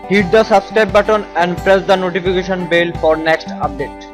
Hit the subscribe button and press the notification bell for next update.